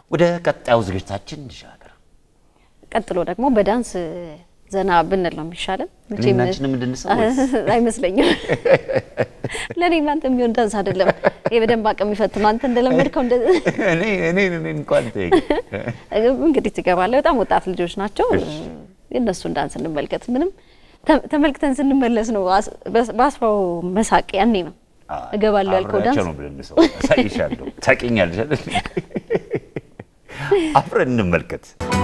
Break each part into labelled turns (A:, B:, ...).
A: ወደ ቀጣዩ ዝግጅታችን እንሻገር
B: ቀጥሎ ደግሞ በዳንስ ዘና ብንል ነው የሚሻለው
A: ምንጭንም እንድንሰው
B: አይመስለኝም ለኔ ማንተ የሚሆን ዳንስ አይደለም የበደንብ አቅም ይፈትም አንተ እንደለመድከው
A: እኔ እንኳን ተይ
B: እንግዲህ ትገባለህ በጣም ወጣት ልጆች ናቸው እነሱን ዳንስ እንመልከት ምንም ተመልክተን ስንመለስ ነው ባስፋው መሳቅ ያኔ ነው እገባለሁ ያልከው ዳንስ
A: ነው ብለን ነው ሳይሻለው ታቂኛለሽ አፍረን እንመልከት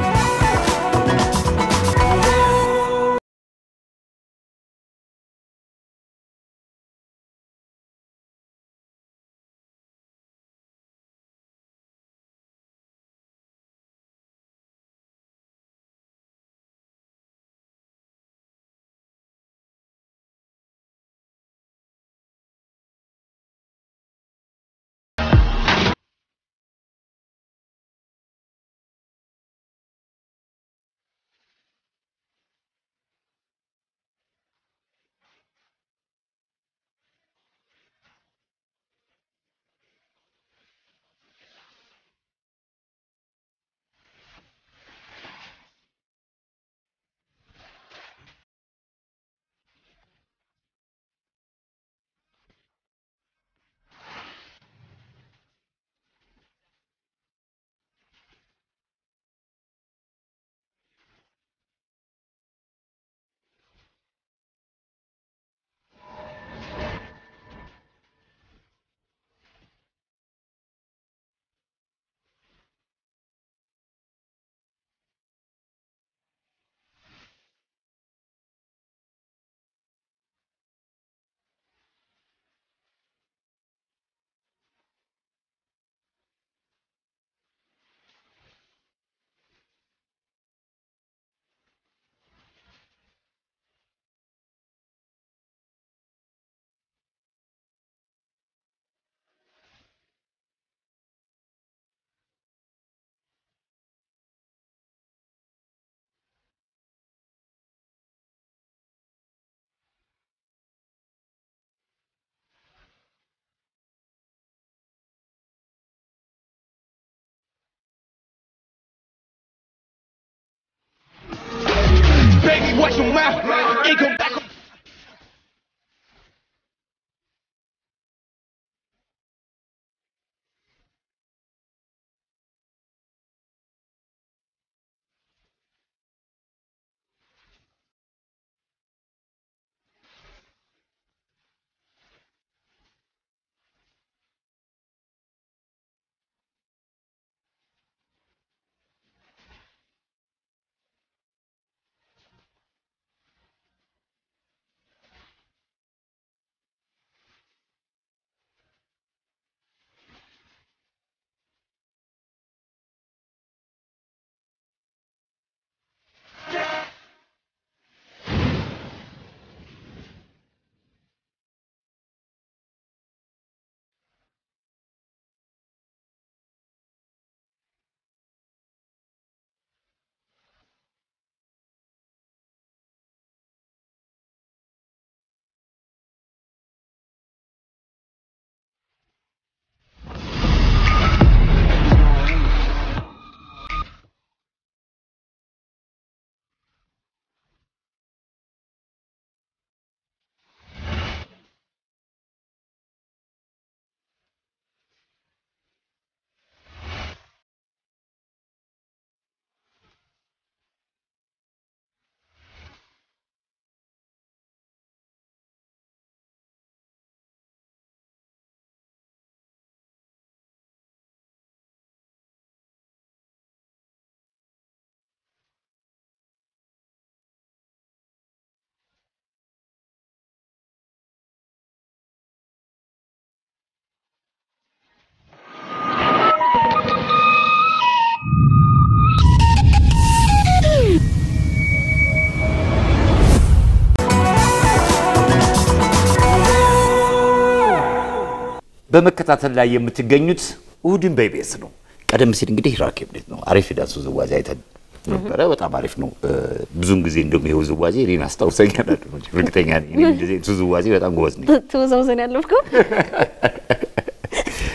C: Watch your mouth, it go back.
A: በመከታተል ላይ የምትገኙት እሁድን በኢቢኤስ ነው ቀደም ሲል እንግዲህ ራኬብ ነው አሪፍ ዳንስ ውዝዋዜ አይተን ነበረ በጣም አሪፍ ነው ብዙም ጊዜ እንደም ይሄው ውዝዋዜ እኔን አስታውሰኛል ነው እርግጠኛ ነኝ እንደዚህ ውዝዋዜ በጣም ጎበዝ ነኝ
B: ተወዛውዘን ያለፍከው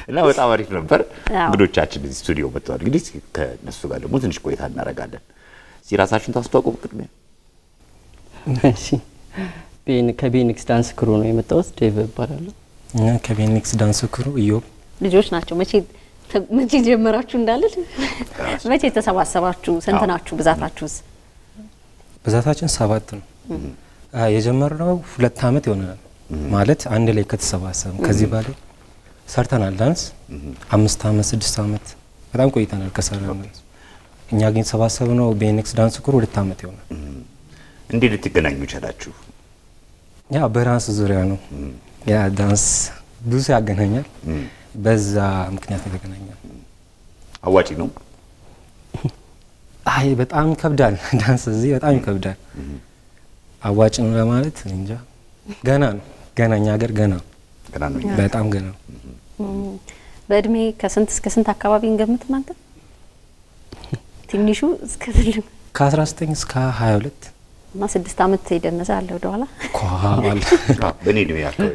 A: እና በጣም አሪፍ ነበር። እንግዶቻችን እዚህ ስቱዲዮ መጥተዋል። እንግዲህ ከነሱ ጋር ደግሞ ትንሽ ቆይታ እናደርጋለን። እዚህ ራሳችሁን ታስተዋውቁ ቅድሚያ።
D: እሺ ከቤኒክስ ዳንስ ክሩ ነው የመጣሁት። ዴቭ እባላለሁ።
E: ከቤኒክስ ዳንስ ክሩ ኢዮብ።
B: ልጆች ናቸው። መቼ ጀመራችሁ እንዳልል መቼ ተሰባሰባችሁ? ስንት ናችሁ? ብዛታችሁስ?
E: ብዛታችን 7 ነው። የጀመርነው 2 አመት ይሆናል ማለት አንድ ላይ ከተሰባሰብን። ከዚህ በላይ ሰርተናል ዳንስ 5 አመት 6 አመት በጣም ቆይተናል ከሰራን። እኛ ግን ተሰባሰብነው ቤኒክስ ዳንስ ክሩ 2 አመት ይሆናል።
A: እንዴት ልትገናኙ ቻላችሁ?
E: ያ በዳንስ ዙሪያ ነው። ያ ዳንስ ብዙ ያገናኛል። በዛ ምክንያት የተገናኛል።
A: አዋጪ ነው?
E: አይ በጣም ይከብዳል። ዳንስ እዚህ በጣም ይከብዳል። አዋጭ ነው ለማለት እንጃ። ገና ነው። ገና እኛ ሀገር ገና
A: ነው።
E: በጣም ገና ነው።
B: በእድሜ ከስንት እስከ ስንት አካባቢ እንገምት እናንተ? ትንሹ እስከ ትልቁ
E: ከ19 እስከ 22
B: እና 6 አመት ይደነሳ አለ ወደ ኋላ
E: ኳል
A: በኔ እድሜ ያከው።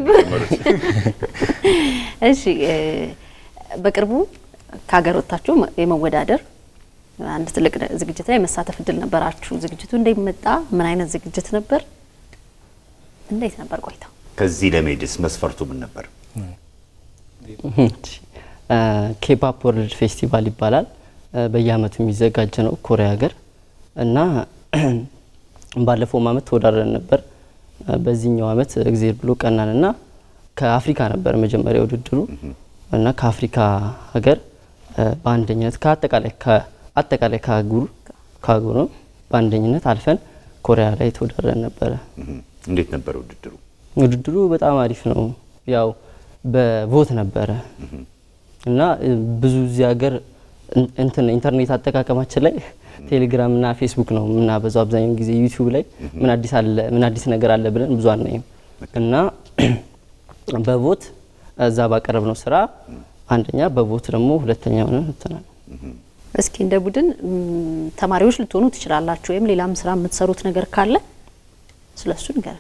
B: እሺ በቅርቡ ከሀገር ወጣችሁ የመወዳደር አንድ ትልቅ ዝግጅት ላይ መሳተፍ እድል ነበራችሁ። ዝግጅቱ እንዴት መጣ? ምን አይነት ዝግጅት ነበር? እንዴት ነበር ቆይታው?
A: ከዚህ ለመሄድስ መስፈርቱ ምን ነበር?
D: ኬፓፕ ወርልድ ፌስቲቫል ይባላል። በየአመቱ የሚዘጋጅ ነው ኮሪያ ሀገር እና ባለፈው አመት ተወዳድረን ነበር። በዚህኛው አመት እግዚአብሔር ብሎ ቀናንና ከአፍሪካ ነበር መጀመሪያ ውድድሩ እና ከአፍሪካ ሀገር በአንደኝነት ከአጠቃላይ ከአህጉሩ በአንደኝነት አልፈን ኮሪያ ላይ ተወዳድረን ነበር።
A: እንዴት ነበር ውድድሩ?
D: ውድድሩ በጣም አሪፍ ነው። ያው በቮት ነበረ እና ብዙ እዚህ ሀገር ኢንተርኔት አጠቃቀማችን ላይ ቴሌግራም እና ፌስቡክ ነው እና በዛው አብዛኛው ጊዜ ዩቲዩብ ላይ ምን አዲስ ነገር አለ ብለን ብዙ አናይም እና በቮት እዛ ባቀረብነው ስራ አንደኛ በቮት ደግሞ ሁለተኛ ሆነን ተናል።
B: እስኪ እንደ ቡድን ተማሪዎች ልትሆኑ ትችላላችሁ ወይም ሌላም ስራ የምትሰሩት ነገር ካለ ስለሱ ንገረን።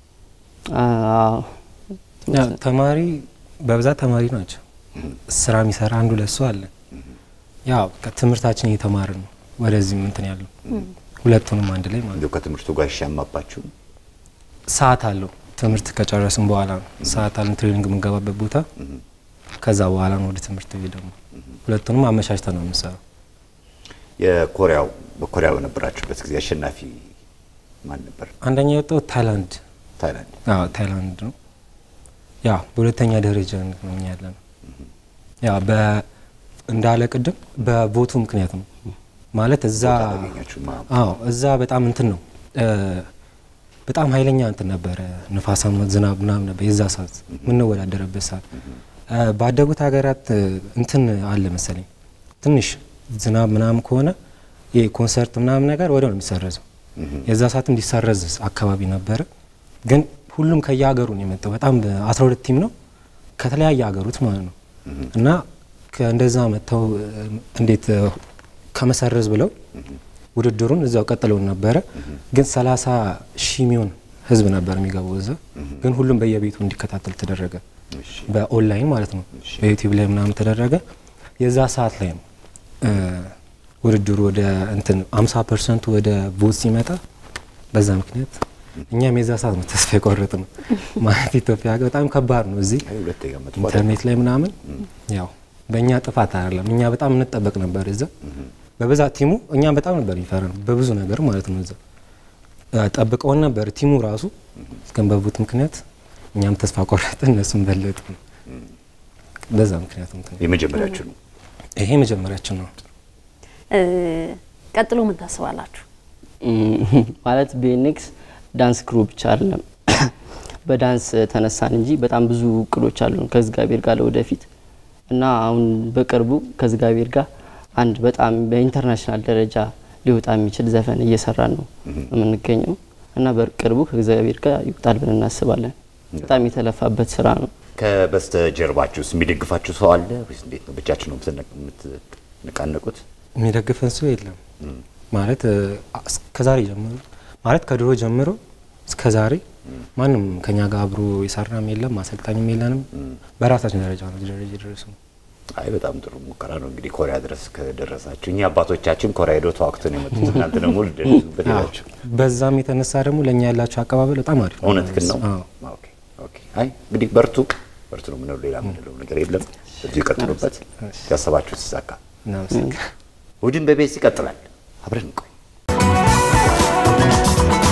E: ተማሪ በብዛት ተማሪ ናቸው። ስራ የሚሰራ አንዱ ለሱ አለ። ያው ከትምህርታችን እየተማርን ነው ወደዚህ እንትን ያለው ሁለቱንም አንድ ላይ ማለት ነው።
A: ከትምህርቱ ጋር ይሻማባችሁ?
E: ሰዓት አለው። ትምህርት ከጨረስን በኋላ ሰዓት አለን ትሬኒንግ የምንገባበት ቦታ። ከዛ በኋላ ነው ወደ ትምህርት ቤት ደግሞ ሁለቱንም አመቻችተን ነው የምንሰራው።
A: በኮሪያው ነበራችሁበት ጊዜ አሸናፊ ማን ነበር?
E: አንደኛ የወጣው ታይላንድ ታይላንድ ነው። ያ በሁለተኛ ደረጃ ነው ያለነው። ያ እንዳለ ቅድም በቮቱ ምክንያት ነው ማለት እዛ በጣም እንትን ነው በጣም ኃይለኛ እንትን ነበር። ንፋሳማ ዝናብ ምናምን ነበር የዛ ሰዓት ምን ነው ወዳደረበት ሰዓት። ባደጉት ሀገራት እንትን አለ መሰለኝ ትንሽ ዝናብ ምናምን ከሆነ የኮንሰርት ምናምን ነገር ወዲያው ነው የሚሰረዘው። የዛ ሰዓት እንዲሰረዝ አካባቢ ነበር። ግን ሁሉም ከየሀገሩ ነው የመጣው። በጣም 12 ቲም ነው ከተለያየ ሀገሮች ማለት ነው እና ከእንደዛ መተው እንዴት ከመሰረዝ ብለው ውድድሩን እዛው ቀጥለው ነበር። ግን 30,000 ሚሊዮን ህዝብ ነበር የሚገባው እዛ። ግን ሁሉም በየቤቱ እንዲከታተል ተደረገ። በኦንላይን ማለት ነው በዩቲዩብ ላይ ምናምን ተደረገ። የዛ ሰዓት ላይ ነው ውድድሩ ወደ እንትን 50% ወደ ቮት ሲመጣ በዛ ምክንያት እኛም የዛ ሰዓት ነው ተስፋ የቆረጥነው ማለት ኢትዮጵያ በጣም ከባድ ነው እዚህ ኢንተርኔት ላይ ምናምን ያው በእኛ ጥፋት አይደለም። እኛ በጣም እንጠበቅ ነበር እዛ በብዛት ቲሙ እኛ በጣም ነበር ይፈራን በብዙ ነገር ማለት ነው እዛ ጠብቀውን ነበር ቲሙ ራሱ እስከን በቮት ምክንያት እኛም ተስፋ ቆረጥን እነሱም በለጡ። በዛ ምክንያት ነው
A: የመጀመሪያችሁ ነው
E: ይሄ መጀመሪያችን ነው።
B: ቀጥሎ ምን ታስባላችሁ?
D: ማለት ቤኒክስ ዳንስ ክሩ ብቻ አይደለም በዳንስ ተነሳን እንጂ በጣም ብዙ እቅዶች አሉን ከዝጋቤር ጋር ለወደፊት እና አሁን በቅርቡ ከዝጋቤር ጋር አንድ በጣም በኢንተርናሽናል ደረጃ ሊወጣ የሚችል ዘፈን እየሰራን ነው የምንገኘው እና በቅርቡ ከዝጋቤር ጋር ይወጣል ብለን እናስባለን። በጣም የተለፋበት ስራ ነው።
A: ከበስተጀርባችሁስ የሚደግፋችሁ ሰው አለ ወይስ እንዴት ነው? ብቻችሁ ነው የምትነቃነቁት?
E: የሚደግፈን ሰው የለም ማለት ከዛሬ ጀምሮ ማለት ከድሮ ጀምሮ እስከዛሬ ማንም ከኛ ጋር አብሮ ይሰራም የለም ማሰልጣኝም የለንም። በራሳችን ደረጃ ነው ደረጃ ድረስ ነው
A: አይ በጣም ጥሩ ሙከራ ነው እንግዲህ ኮሪያ ድረስ ከደረሳችሁ እኛ አባቶቻችን ኮሪያ ሄዶ ተዋክተው ነው የመጡት እናንተ ደግሞ ልደርሱበት ይላችሁ
E: በዛም የተነሳ ደግሞ ለኛ ያላችሁ አቀባበል በጣም አሪፍ ነው
A: እውነት ግን ነው ኦኬ ኦኬ አይ እንግዲህ በርቱ ነው ምንም ሌላ ምንለው ነገር የለም እዚህ ቀጥሉበት ያሰባችሁ ተሳካ እሁድን በኢቢኤስ ይቀጥላል አብረን እንቆይ